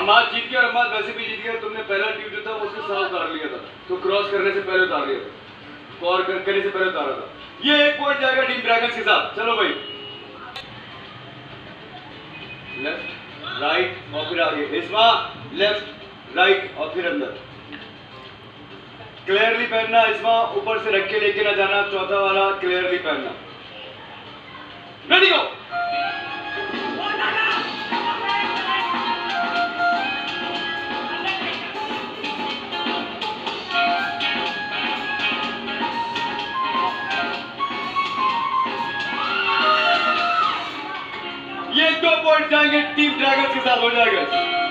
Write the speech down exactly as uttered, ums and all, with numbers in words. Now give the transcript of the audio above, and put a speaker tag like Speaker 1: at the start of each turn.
Speaker 1: हम आज जीत गए और हम आज वैसे भी जीत गए। तुमने पहला ड्यू जो था उसके साथ उतार लिया था, तो क्रॉस करने से पहले उतार लिया था, स्कोर करने से पहले उतारा था। ये एक पॉइंट जाएगा टीम ड्रैगन्स के साथ। चलो भाई, लेफ्ट राइट और फिर आगे। इसमा लेफ्ट राइट और फिर अंदर। क्लियरली पहनना इसमा, ऊपर से रख के लेके ना जाना। चौथा वाला क्लियरली पहनना। Ready go. ये दो पॉइंट जाएंगे टीम ड्रैगन्स के साथ, हो जाएगा।